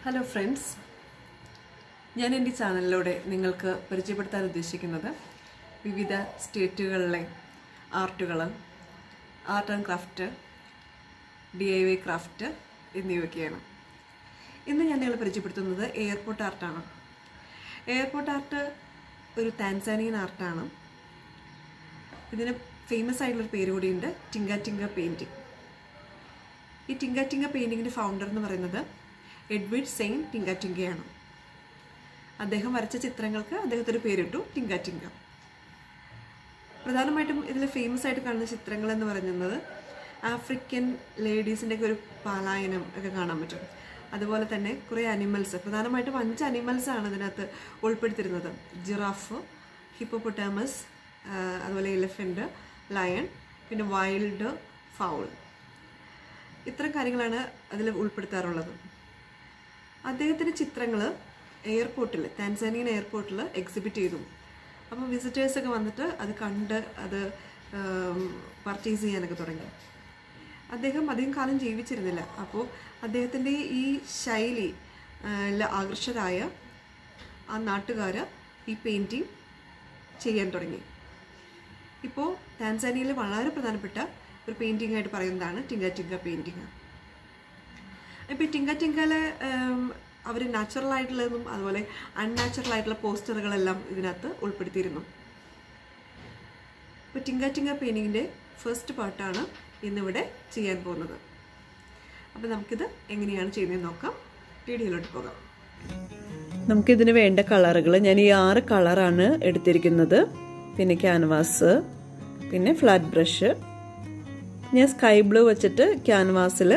Hello friends, ഞാൻ എൻ്റെ ചാനലിലൂടെ നിങ്ങൾക്ക് പരിചയപ്പെടുത്താൻ ഉദ്ദേശിക്കുന്നത് വിവിധ സ്റ്റേറ്റുകളിലെ ആർട്ടുകൾ, art and craft, DIY craft എന്നിവയൊക്കെയാണ്. ഇന്ന് ഞാൻ നിങ്ങളെ പരിചയപ്പെടുത്തുന്നത് എയർപോർട്ട് ആർട്ടാണ്. എയർപോർട്ട് ആർട്ട് ഒരു താൻസാനിയൻ ആർട്ടാണ്. ഇതിന് ഫേമസ് ആയിട്ടുള്ളൊരു പേര് കൂടിയുണ്ട്, ടിങ്കാറ്റിംഗ പെയിൻറ്റിങ്. ഈ ടിങ്കാറ്റിംഗ പെയിൻറ്റിങ്ങിൻ്റെ ഫൗണ്ടർ എന്ന് പറയുന്നത് എഡ്വേർഡ് സെയിൻ ടിങ്കാറ്റിംഗയാണ്. അദ്ദേഹം വരച്ച ചിത്രങ്ങൾക്ക് അദ്ദേഹത്തൊരു പേരിട്ടു, ടിങ്കാറ്റിംഗ. പ്രധാനമായിട്ടും ഇതിൽ ഫേമസ് ആയിട്ട് കാണുന്ന ചിത്രങ്ങൾ എന്ന് പറയുന്നത് ആഫ്രിക്കൻ ലേഡീസിൻ്റെയൊക്കെ ഒരു പലായനം ഒക്കെ കാണാൻ പറ്റും. അതുപോലെ തന്നെ കുറേ അനിമൽസ്, പ്രധാനമായിട്ടും 5 അനിമൽസാണ് ഇതിനകത്ത് ഉൾപ്പെടുത്തിയിരുന്നത്. ജിറാഫ്, ഹിപ്പോപ്പൊട്ടാമസ്, അതുപോലെ എലിഫൻറ്റ്, ലയൺ, പിന്നെ വൈൽഡ് ഫൗൾ. ഇത്തരം കാര്യങ്ങളാണ് അതിൽ ഉൾപ്പെടുത്താറുള്ളത്. അദ്ദേഹത്തിൻ്റെ ചിത്രങ്ങൾ എയർപോർട്ടിൽ, താൻസാനിയൻ എയർപോർട്ടിൽ എക്സിബിറ്റ് ചെയ്തു. അപ്പോൾ വിസിറ്റേഴ്സൊക്കെ വന്നിട്ട് അത് കണ്ട് അത് പർച്ചേസ് ചെയ്യാനൊക്കെ തുടങ്ങി. അദ്ദേഹം അധികം കാലം ജീവിച്ചിരുന്നില്ല. അപ്പോൾ അദ്ദേഹത്തിൻ്റെ ഈ ശൈലി ആകർഷകരായ ആ നാട്ടുകാർ ഈ പെയിൻറ്റിങ് ചെയ്യാൻ തുടങ്ങി. ഇപ്പോൾ താൻസാനിയയിൽ വളരെ പ്രധാനപ്പെട്ട ഒരു പെയിൻറ്റിംഗ് ആയിട്ട് പറയുന്നതാണ് ടിങ്കാറ്റിംഗ പെയിൻറ്റിങ്. ഇപ്പോൾ ഈ ടിങ്കാറ്റിംഗയിൽ അവർ നാച്ചുറൽ ആയിട്ടുള്ളതും അതുപോലെ അൺനാച്ചുറൽ ആയിട്ടുള്ള പോസ്റ്ററുകളെല്ലാം ഇതിനകത്ത് ഉൾപ്പെടുത്തിയിരുന്നു. ഇപ്പോൾ ടിങ്കാറ്റിംഗ പെയിൻറ്റിങ്ങിൻ്റെ ഫസ്റ്റ് പാർട്ടാണ് ഇന്നിവിടെ ചെയ്യാൻ പോകുന്നത്. അപ്പോൾ നമുക്കിത് എങ്ങനെയാണ് ചെയ്യുന്നതെന്ന് നോക്കാം. വീഡിയോയിലോട്ട് പോകാം. നമുക്കിതിന് വേണ്ട കളറുകൾ, ഞാൻ ഈ 6 കളറാണ് എടുത്തിരിക്കുന്നത്. പിന്നെ ക്യാൻവാസ്, പിന്നെ ഫ്ലാറ്റ് ബ്രഷ്. ഞാൻ സ്കൈ ബ്ലൂ വെച്ചിട്ട് ക്യാൻവാസിൽ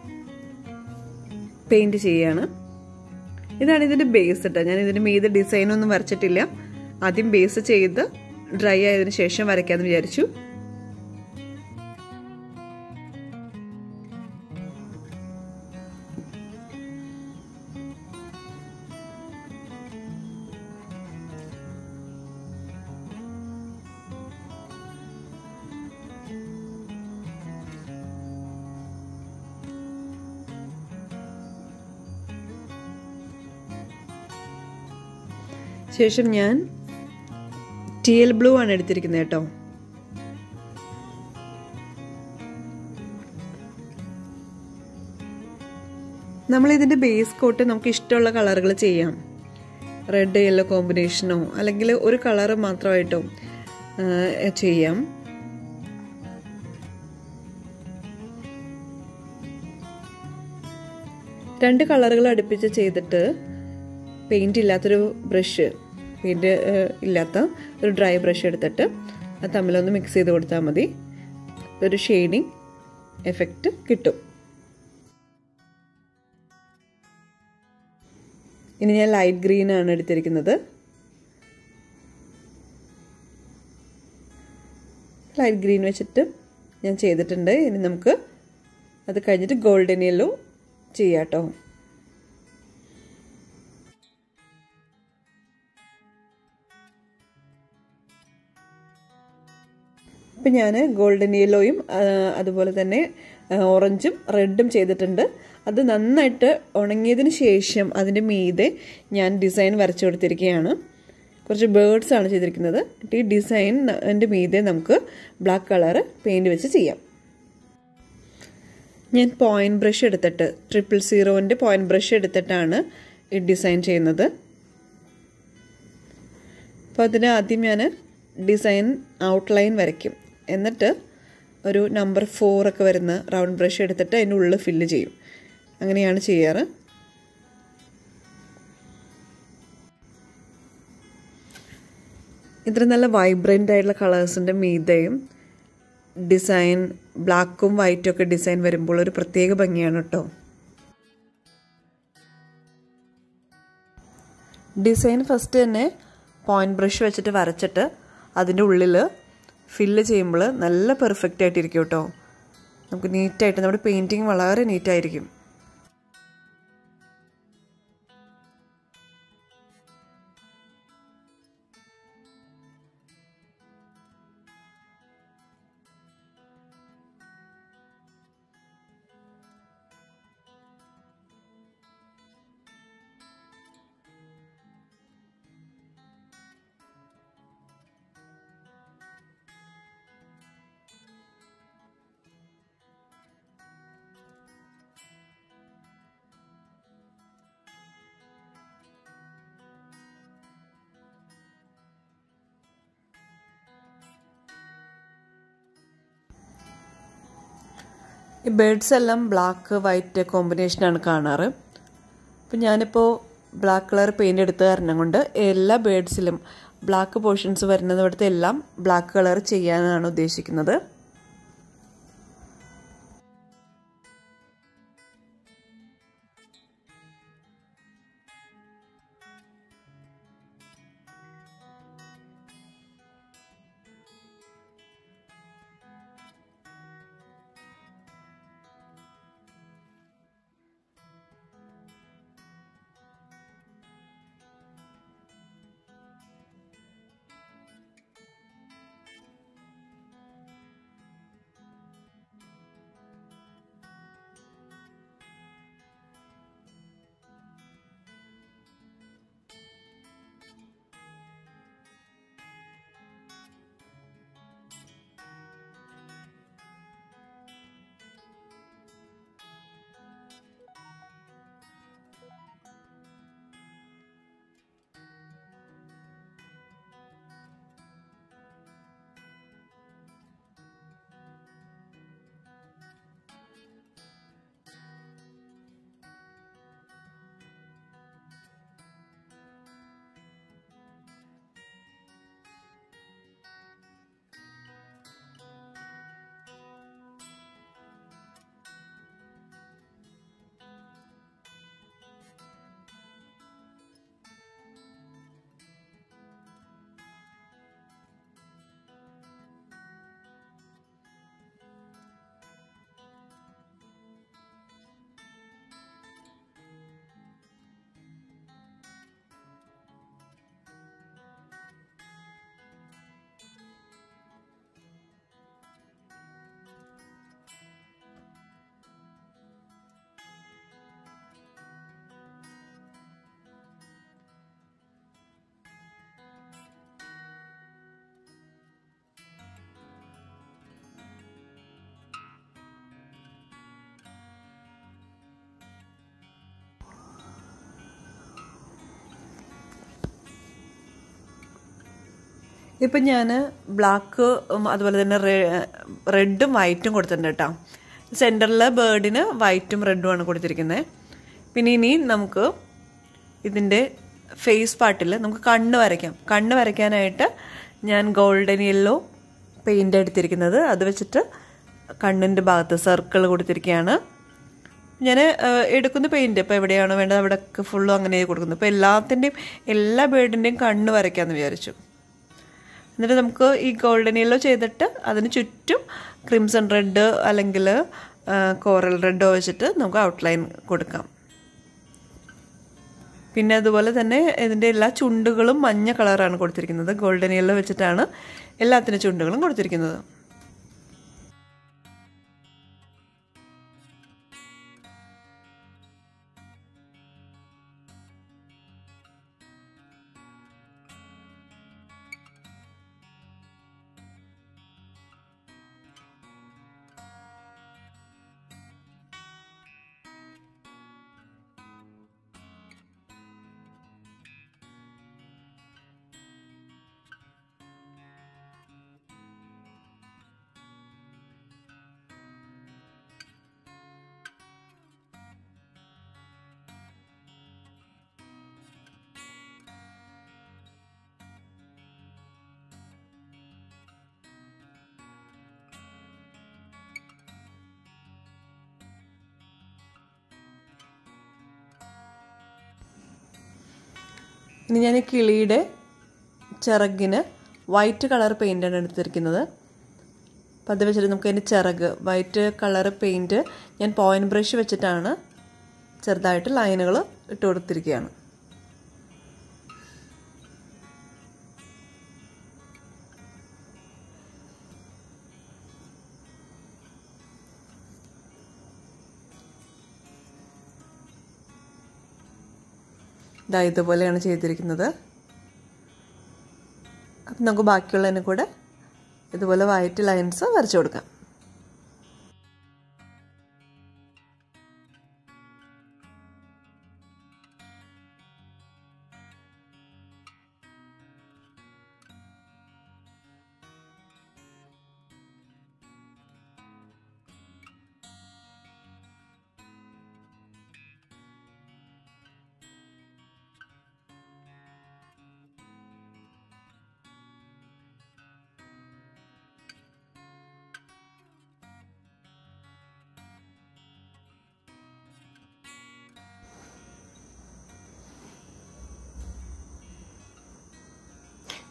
പെയിൻറ് ചെയ്യാണ്. ഇതാണ് ഇതിൻ്റെ ബേസ് കേട്ടോ. ഞാൻ ഇതിന് മീതെ ഡിസൈനൊന്നും വരച്ചിട്ടില്ല. ആദ്യം ബേസ് ചെയ്ത് ഡ്രൈ ആയതിനു ശേഷം വരയ്ക്കാമെന്ന് വിചാരിച്ചു. ശേഷം ഞാൻ TL ബ്ലൂ ആണ് എടുത്തിരിക്കുന്നത് കേട്ടോ. നമ്മളിതിൻ്റെ ബേസ് കോട്ട് നമുക്ക് ഇഷ്ടമുള്ള കളറുകൾ ചെയ്യാം. റെഡ് യെല്ലോ കോമ്പിനേഷനോ അല്ലെങ്കിൽ ഒരു കളറ് മാത്രമായിട്ടോ ചെയ്യാം. രണ്ട് കളറുകൾ അടുപ്പിച്ച് ചെയ്തിട്ട് പെയിൻറ് ഇല്ലാത്തൊരു ബ്രഷ്, പെയിൻറ് ഇല്ലാത്ത ഒരു ഡ്രൈ ബ്രഷ് എടുത്തിട്ട് അത് തമ്മിലൊന്ന് മിക്സ് ചെയ്ത് കൊടുത്താൽ മതി. ഒരു ഷെയ്ഡിങ് എഫക്റ്റ് കിട്ടും. ഇനി ഞാൻ ലൈറ്റ് ഗ്രീൻ ആണ് എടുത്തിരിക്കുന്നത്. ലൈറ്റ് ഗ്രീൻ വെച്ചിട്ട് ഞാൻ ചെയ്തിട്ടുണ്ട്. ഇനി നമുക്ക് അത് കഴിഞ്ഞിട്ട് ഗോൾഡൻ യെല്ലോ ചെയ്യാം കേട്ടോ. ഇപ്പം ഞാൻ ഗോൾഡൻ യെല്ലോയും അതുപോലെ തന്നെ ഓറഞ്ചും റെഡും ചെയ്തിട്ടുണ്ട്. അത് നന്നായിട്ട് ഉണങ്ങിയതിന് ശേഷം അതിൻ്റെ മീതെ ഞാൻ ഡിസൈൻ വരച്ചു കൊടുത്തിരിക്കുകയാണ്. കുറച്ച് ബേർഡ്സ് ആണ് ചെയ്തിരിക്കുന്നത്. ഈ ഡിസൈനിൻ്റെ മീതെ നമുക്ക് ബ്ലാക്ക് കളർ പെയിൻറ് വെച്ച് ചെയ്യാം. ഞാൻ പോയിൻറ്റ് ബ്രഷ് എടുത്തിട്ട് 000 പോയിൻറ്റ് ബ്രഷ് എടുത്തിട്ടാണ് ഈ ഡിസൈൻ ചെയ്യുന്നത്. അപ്പോൾ അതിന് ആദ്യം ഞാൻ ഡിസൈൻ ഔട്ട്ലൈൻ വരയ്ക്കും. എന്നിട്ട് ഒരു നമ്പർ 4 ഒക്കെ വരുന്ന റൗണ്ട് ബ്രഷ് എടുത്തിട്ട് അതിൻ്റെ ഉള്ളിൽ ഫില്ല് ചെയ്യും. അങ്ങനെയാണ് ചെയ്യാറ്. ഇത്ര നല്ല വൈബ്രൻ്റ് ആയിട്ടുള്ള കളേഴ്സിൻ്റെ മീതയും ഡിസൈൻ ബ്ലാക്കും വൈറ്റും ഒക്കെ ഡിസൈൻ വരുമ്പോൾ ഒരു പ്രത്യേക ഭംഗിയാണ് കേട്ടോ. ഡിസൈൻ ഫസ്റ്റ് തന്നെ പോയിൻറ്റ് ബ്രഷ് വെച്ചിട്ട് വരച്ചിട്ട് അതിൻ്റെ ഉള്ളിൽ ഫില്ല് ചെയ്യുമ്പോൾ നല്ല പെർഫെക്റ്റ് ആയിട്ടിരിക്കും കേട്ടോ. നമുക്ക് നീറ്റായിട്ട് നമ്മുടെ പെയിൻറ്റിങ് വളരെ നീറ്റായിരിക്കും. ഈ ബേഡ്സ് എല്ലാം ബ്ലാക്ക് വൈറ്റ് കോമ്പിനേഷനാണ് കാണാറ്. അപ്പം ഞാനിപ്പോൾ ബ്ലാക്ക് കളർ പെയിൻ്റ് എടുത്ത കാരണം കൊണ്ട് എല്ലാ ബേഡ്സിലും ബ്ലാക്ക് പോർഷൻസ് വരുന്നിടത്ത് എല്ലാം ബ്ലാക്ക് കളർ ചെയ്യാനാണ് ഉദ്ദേശിക്കുന്നത്. ഇപ്പം ഞാൻ ബ്ലാക്ക് അതുപോലെ തന്നെ റെഡും വൈറ്റും കൊടുത്തിട്ടുണ്ട് കേട്ടോ. സെൻറ്ററിൽ ബേർഡിന് വൈറ്റും റെഡുമാണ് കൊടുത്തിരിക്കുന്നത്. പിന്നെ ഇനി നമുക്ക് ഇതിൻ്റെ ഫേസ് പാർട്ടിൽ നമുക്ക് കണ്ണ് വരയ്ക്കാം. കണ്ണ് വരയ്ക്കാനായിട്ട് ഞാൻ ഗോൾഡൻ യെല്ലോ പെയിൻ്റ് എടുത്തിരിക്കുന്നത്. അത് വെച്ചിട്ട് കണ്ണിൻ്റെ ഭാഗത്ത് സർക്കിൾ കൊടുത്തിരിക്കുകയാണ്. ഞാൻ എടുക്കുന്ന പെയിൻറ്റ് ഇപ്പോൾ എവിടെയാണോ വേണ്ടത് അവിടെയൊക്കെ ഫുള്ളും അങ്ങനെ കൊടുക്കുന്നു. ഇപ്പോൾ എല്ലാ ബേർഡിൻ്റെയും കണ്ണ് വരയ്ക്കാമെന്ന് വിചാരിച്ചു. എന്നിട്ട് നമുക്ക് ഈ ഗോൾഡൻ യെല്ലോ ചെയ്തിട്ട് അതിന് ചുറ്റും ക്രിംസൺ റെഡ് അല്ലെങ്കിൽ കോറൽ റെഡോ വെച്ചിട്ട് നമുക്ക് ഔട്ട്ലൈൻ കൊടുക്കാം. പിന്നെ അതുപോലെ തന്നെ ഇതിൻ്റെ എല്ലാ ചുണ്ടുകളും മഞ്ഞ കളറാണ് കൊടുത്തിരിക്കുന്നത്. ഗോൾഡൻ യെല്ലോ വെച്ചിട്ടാണ് എല്ലാത്തിനും ചുണ്ടുകളും കൊടുത്തിരിക്കുന്നത്. ഇനി ഞാൻ ഈ കിളിയുടെ ചിറകിന് വൈറ്റ് കളർ പെയിൻ്റാണ് എടുത്തിരിക്കുന്നത്. അപ്പം അത് വെച്ചിട്ട് നമുക്ക് അതിൻ്റെ ചിറക് വൈറ്റ് കളർ പെയിൻറ്റ് ഞാൻ പോയിൻറ്റ് ബ്രഷ് വെച്ചിട്ടാണ് ചെറുതായിട്ട് ലൈനുകൾ ഇട്ട് കൊടുത്തിരിക്കുകയാണ്. ഇതാ ഇതുപോലെയാണ് ചെയ്തിരിക്കുന്നത്. അപ്പം നമുക്ക് ബാക്കിയുള്ളതിനെ കൂടെ ഇതുപോലെ വൈറ്റ് ലൈൻസ് വരച്ചു കൊടുക്കാം.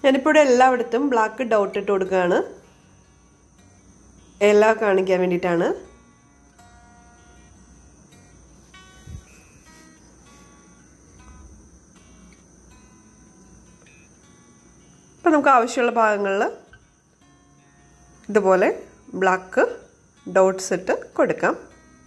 ഞാനിപ്പോൾ ഇവിടെ എല്ലായിടത്തും ബ്ലാക്ക് ഡോട്ട് ഇട്ട് കൊടുക്കുകയാണ്, എല്ലാം കാണിക്കാൻ വേണ്ടിയിട്ടാണ്. അപ്പം നമുക്ക് ആവശ്യമുള്ള ഭാഗങ്ങളിൽ ഇതുപോലെ ബ്ലാക്ക് ഡോട്ട്സ് ഇട്ട് കൊടുക്കാം.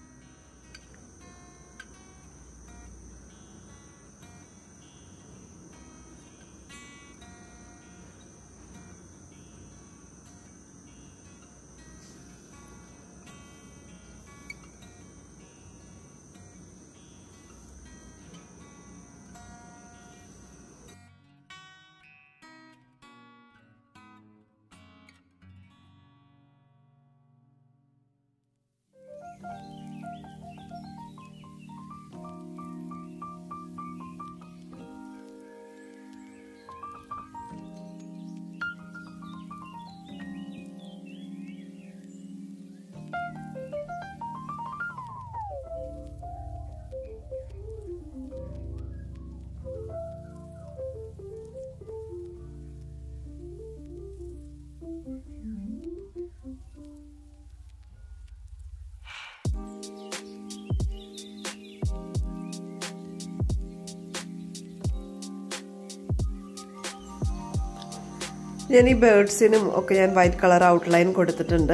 ഞാൻ ഈ ബേർഡ്സിനും ഒക്കെ ഞാൻ വൈറ്റ് കളർ ഔട്ട്ലൈൻ കൊടുത്തിട്ടുണ്ട്.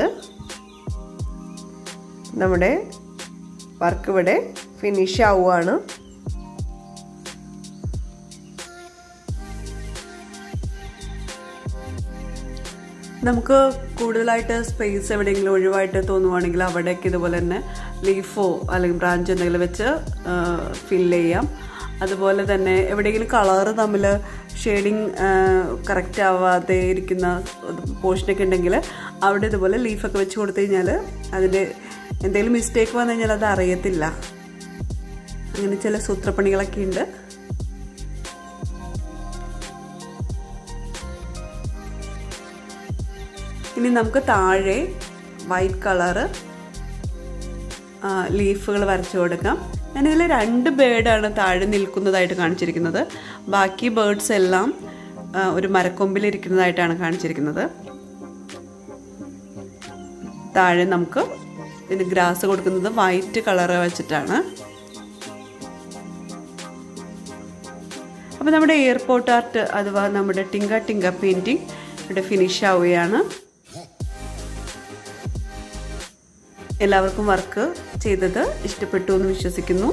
നമ്മുടെ വർക്ക് ഇവിടെ ഫിനിഷ് ആവുകയാണ്. നമുക്ക് കൂടുതലായിട്ട് സ്പേസ് എവിടെയെങ്കിലും ഒഴിവായിട്ട് തോന്നുവാണെങ്കിൽ അവിടേക്ക് ഇതുപോലെ തന്നെ ലീഫോ അല്ലെങ്കിൽ ബ്രാഞ്ച് എന്തെങ്കിലും വെച്ച് ഫില്ല് ചെയ്യാം. അതുപോലെ തന്നെ എവിടെയെങ്കിലും കളറ് തമ്മിൽ ഷെയ്ഡിങ് കറക്റ്റ് ആവാതെ ഇരിക്കുന്ന പോർഷനൊക്കെ ഉണ്ടെങ്കിൽ അവിടെ ഇതുപോലെ ലീഫൊക്കെ വെച്ച് കൊടുത്തു കഴിഞ്ഞാൽ അതിൻ്റെ എന്തെങ്കിലും മിസ്റ്റേക്ക് വന്നു കഴിഞ്ഞാൽ അത് അറിയത്തില്ല. അങ്ങനെ ചില സൂത്രപ്പണികളൊക്കെ ഉണ്ട്. ഇനി നമുക്ക് താഴെ വൈറ്റ് കളറ് ലീഫുകൾ വരച്ചു കൊടുക്കാം. ഞാനിതിൽ 2 ബേർഡാണ് താഴെ നിൽക്കുന്നതായിട്ട് കാണിച്ചിരിക്കുന്നത്. ബാക്കി ബേർഡ്സ് എല്ലാം ഒരു മരക്കൊമ്പിലിരിക്കുന്നതായിട്ടാണ് കാണിച്ചിരിക്കുന്നത്. താഴെ നമുക്ക് ഇതിന് ഗ്രാസ് കൊടുക്കുന്നത് വൈറ്റ് കളറ് വെച്ചിട്ടാണ്. അപ്പോൾ നമ്മുടെ എയർപോർട്ട് ആർട്ട് അഥവാ നമ്മുടെ ടിങ്ക പെയിൻറ്റിങ് ഇവിടെ ഫിനിഷ് ആവുകയാണ്. എല്ലാവർക്കും വർക്ക് ചെയ്തത് ഇഷ്ടപ്പെട്ടു എന്ന് വിശ്വസിക്കുന്നു.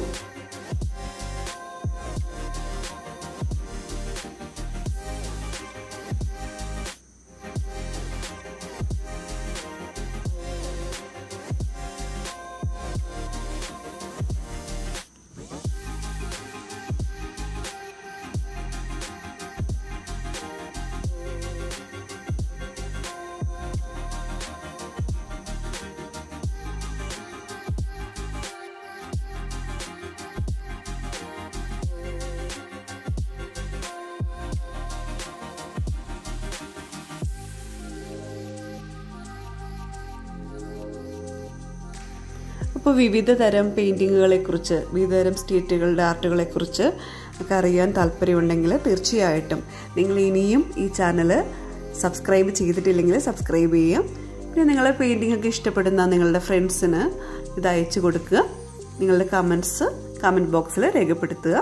അപ്പോൾ വിവിധ തരം പെയിൻറ്റിങ്ങുകളെക്കുറിച്ച്, വിവിധ തരം സ്റ്റേറ്റുകളുടെ ആർട്ടുകളെക്കുറിച്ച് ഒക്കെ അറിയാൻ താല്പര്യമുണ്ടെങ്കിൽ തീർച്ചയായിട്ടും നിങ്ങൾ ഇനിയും ഈ ചാനൽ സബ്സ്ക്രൈബ് ചെയ്തിട്ടില്ലെങ്കിൽ സബ്സ്ക്രൈബ് ചെയ്യുക. പിന്നെ നിങ്ങളെ പെയിൻറ്റിംഗ് ഒക്കെ ഇഷ്ടപ്പെടുന്ന നിങ്ങളുടെ ഫ്രണ്ട്സിന് ഇത് അയച്ചു കൊടുക്കുക. നിങ്ങളുടെ കമൻറ്റ് ബോക്സിൽ രേഖപ്പെടുത്തുക.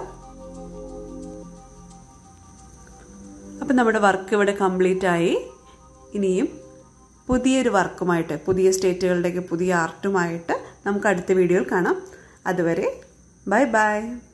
അപ്പം നമ്മുടെ വർക്ക് ഇവിടെ കംപ്ലീറ്റ് ആയി. ഇനിയും പുതിയൊരു വർക്കുമായിട്ട്, പുതിയ സ്റ്റേറ്റുകളുടെയൊക്കെ പുതിയ ആർട്ടുമായിട്ട് നമുക്ക് അടുത്ത വീഡിയോയിൽ കാണാം. അതുവരെ ബൈ ബൈ.